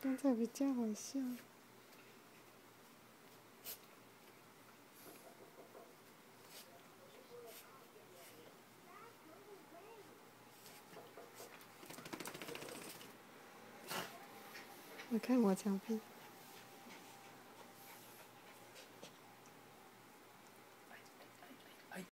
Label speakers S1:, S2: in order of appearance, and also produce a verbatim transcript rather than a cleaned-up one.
S1: 刚才比较好笑。我看我墙壁。